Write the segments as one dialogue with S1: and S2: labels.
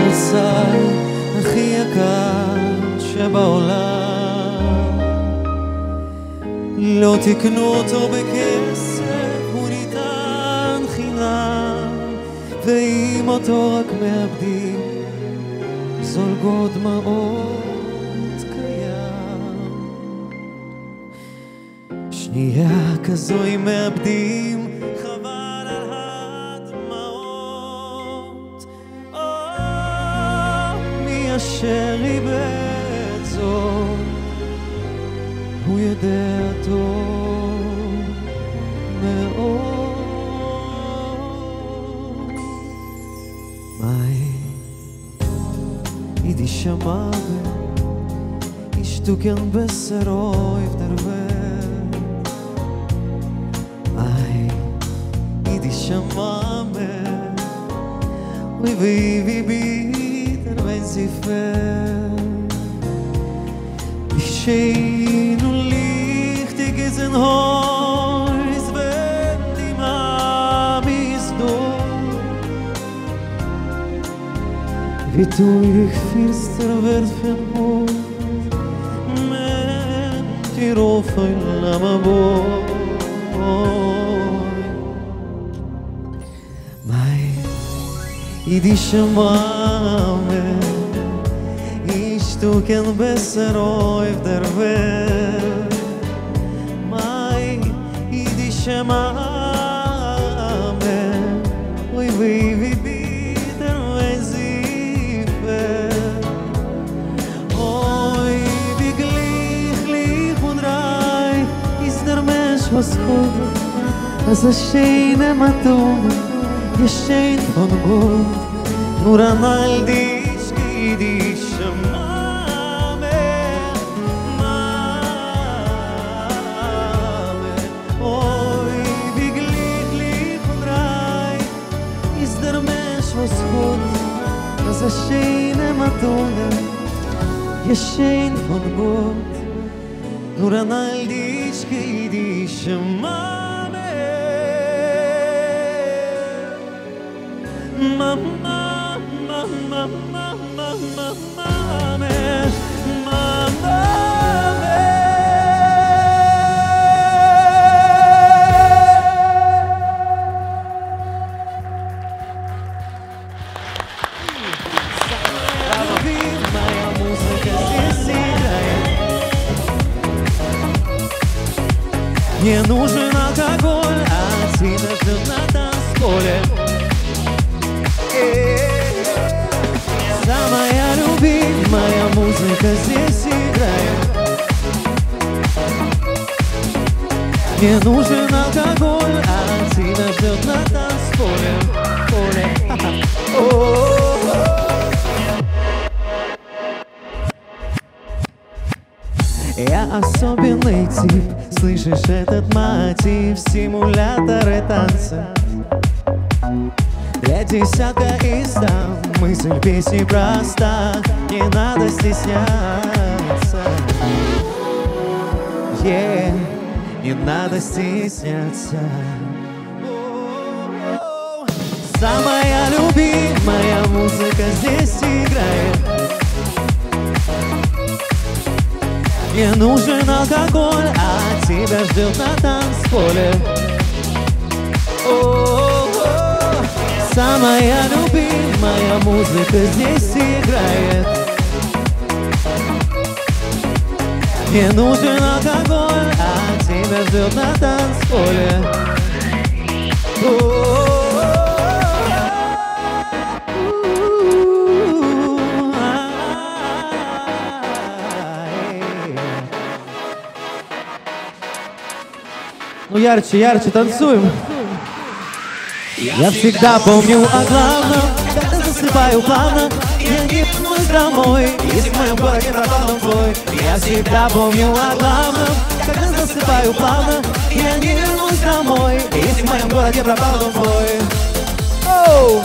S1: הסל הכי יקר שבעולם. לא תקנו אותו בכסף, הוא ניתן חינם, ואם אותו רק מאבדים, זולגות דמעות קיים. שנייה כזו אם מאבדים, חבל על הדמעות. מי אשר איבד זאת, הוא יודע טוב מאוד. מהי Idische Mame, ich du gern besser auf der Welt. Ay, Idische Mame, wie bitter, wenn sie fällt. Wie schön und lichtig ist ein Haus, wenn die Mami ist dort. Wie du ich finster wird vermut, men die Rofe in Lamaboi. Mai, Idische Mame, ich du kein besser auf der Welt. Mai, Idische Mame, wie bitter, wenn sie fällt. Oi, wie glücklich und reich ist der Mensch, was kommt. Als eine schöne Matone, geschenkt von Gott, nur an all die Idische Mame, Mame. Oi, wie glücklich und reich ist der Mensch, was Gott, als eine schöne Matone, geschenkt von Gott, nur an all die Idische Mame. Mama, mama, mama, mama, mama. Моя музыка здесь играет. Не нужен алкоголь, а тебя ждет на танцполе. Самая любимая музыка здесь играет. Не нужен алкоголь, а тебя ждет на танцполе. Я особенный тип, слышишь этот мотив, симуляторы танца. Для десятка из там мысль песни проста, не надо стесняться. Не надо стесняться. Самая любимая музыка здесь играет. Не нужен алкоголь, а тебя ждет на танцполе. Самая любимая музыка здесь играет. Не нужен алкоголь, а тебя ждет на танцполе. Ну ярче, ярче танцуем. Я всегда помню о главном, когда засыпаю плавно. Я не вернусь домой, если в моем городе пропал твой. Я всегда помню о главном, когда засыпаю плавно. Я не вернусь домой, если в моем городе пропал твой. Оу!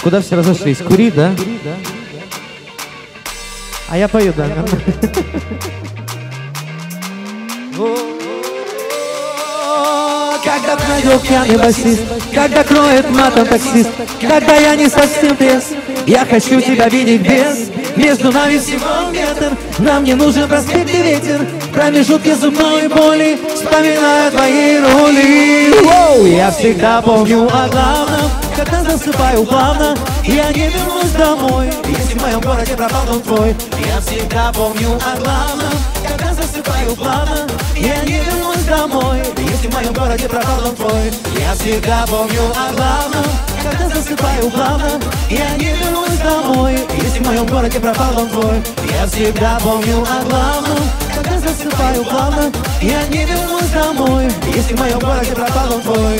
S1: куда все разошлись? Курить, да? А я пою, да. Когда пройдет пьяный басист, когда кроет матом таксист, когда я не совсем трезв, я хочу тебя видеть без. Между нами всего метр, нам не нужен проспект и ветер. В промежутке зубной боли вспоминаю твои роли. Я всегда помню о главном, когда засыпаю плавно, я не вернусь домой, если в моем городе пропал дом твой. Я всегда помню о главном, когда засыпаю плавно, я не вернусь домой, если в моем городе пропал дом твой. Я всегда помню о главном, когда засыпаю плавно, я не вернусь домой, если в моем городе пропал дом твой. Я всегда помню о главном, когда засыпаю плавно, я не вернусь домой, если в моем городе пропал дом твой.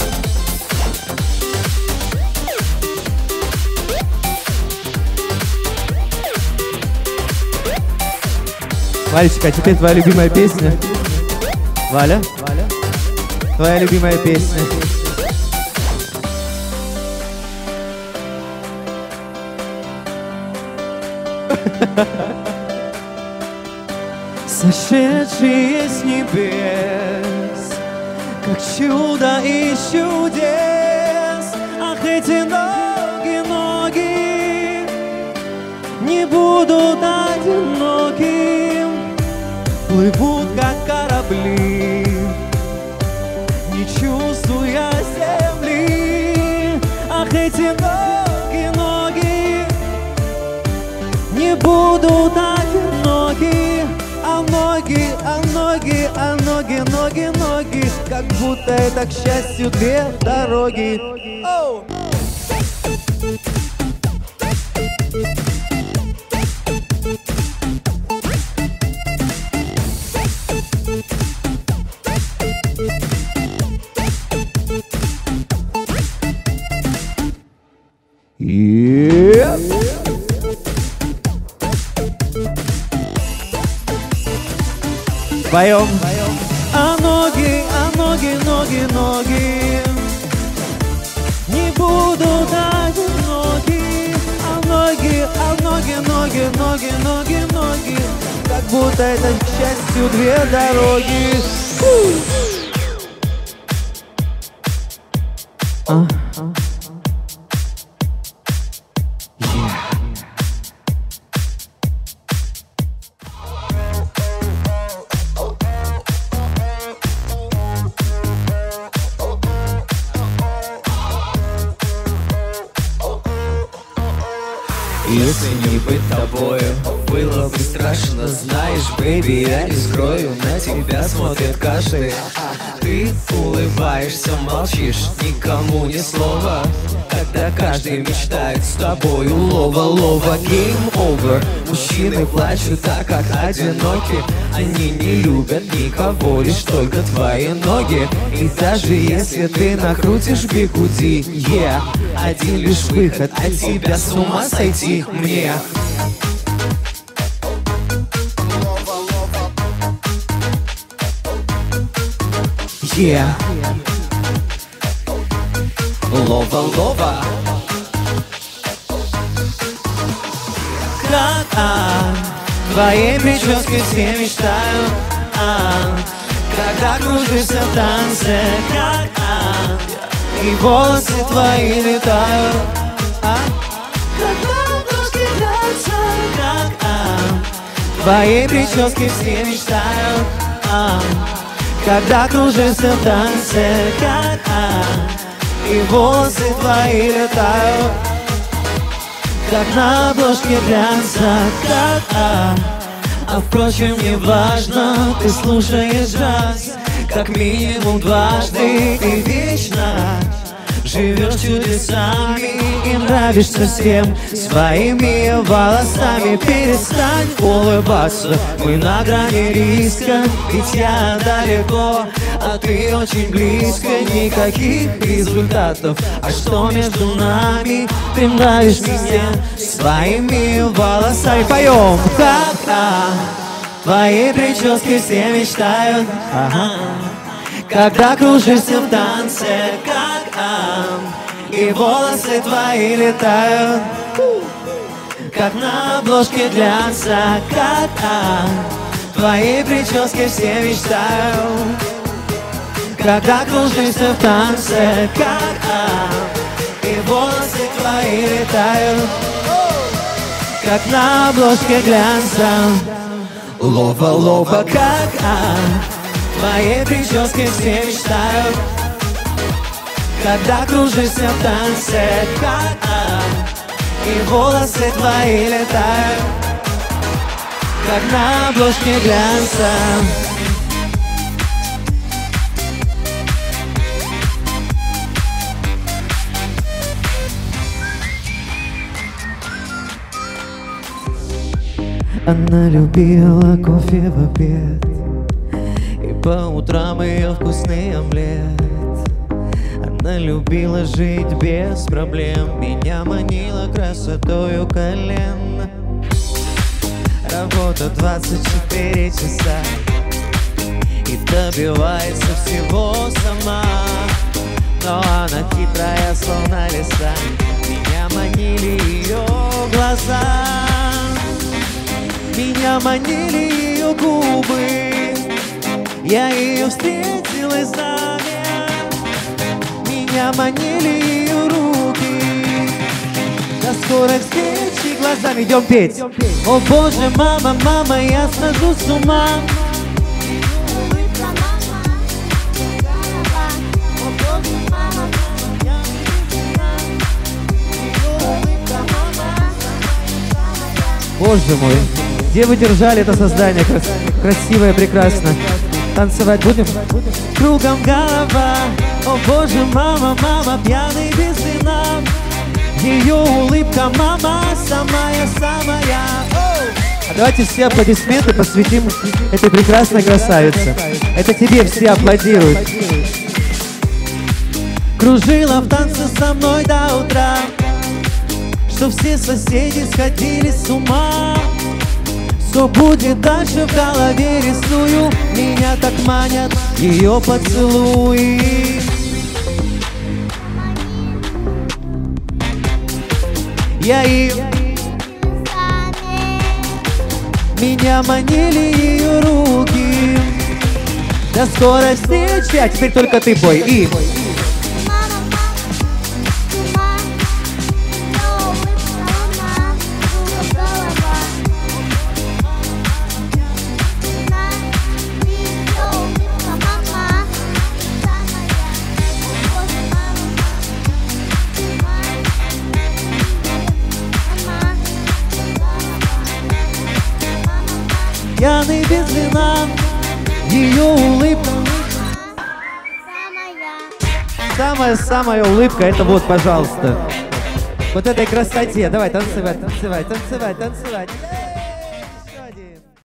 S1: Валечка, а теперь твоя любимая песня. Валя? Твоя любимая песня. Сошедшие с небес, как чудо из чудес. Ах, эти ноги не будут одиноким, плывут, как корабли, не чувствуя земли. Ах, эти ноги не будут одиноки, а ноги, как будто это, к счастью, две дороги. Поем. А ноги не будут одиноки. Ноги, как будто это, к счастью, две дороги.
S2: Если не быть тобою, было бы страшно. Знаешь, бэйби, я не скрою, на тебя смотрит каждый. Ты улыбаешься, молчишь, никому ни слова. Когда каждый мечтает с тобою лова, game over. Мужчины плачут так, как одиноки. Они не любят никого, лишь только твои ноги. И даже если ты накрутишь бигуди, один лишь выход, от тебя с ума сойти мне. Лова.
S1: Как твоей прической все мечтают, когда кружишься в танце, как и волосы твои летают, когда ножки драться, как твоей прической все мечтают, когда кружишься в танце, как и волосы твои летают, как на обложке глянца, а впрочем не важно, ты слушаешь джаз, как минимум дважды, и вечно живешь чудесами и нравишься всем своими волосами. Перестань улыбаться, мы на грани риска, ведь я далеко, а ты очень близко. Никаких результатов, а что между нами? Ты нравишься мне своими волосами. Поем! Как твоей прически все мечтают, когда кружишься в танце, как и волосы твои летают, как на обложке глянца, как твои прически все мечтают, когда кружишься в танце, как и волосы твои летают, как на обложке глянца. Лова-лова, как твои прически все мечтают, когда кружишься в танце, как и волосы твои летают, как на обложке глянца. Она любила кофе в обед, и по утрам ее вкусный омлет. Она любила жить без проблем, меня манила красотою колен. Работа 24 часа и добивается всего сама, но она хитрая, словно лиса, меня манили ее глаза. Меня манили ее губы, я ее встретил издалека. Меня манили ее руки, до скорой встречи глазами идем петь. О боже, мама, мама, я схожу с ума. Боже мой, где вы держали это создание красивое, прекрасно? Танцевать будем? Кругом голова, о боже, мама, мама, пьяный без вина. Ее улыбка, мама, самая-самая. А давайте все аплодисменты посвятим этой прекрасной красавице. Это тебе все аплодируют. Кружила в танце со мной до утра, что все соседи сходили с ума. Что будет дальше в голове рисую, меня так манят ее поцелуи. Я и меня манили ее руки, до скорой встречи, а теперь только ты пой. И пьяный без вина, ее улыбка. Самая-самая улыбка, это вот, пожалуйста. Вот этой красоте. Давай, танцевать, танцевать, танцевать, танцевать.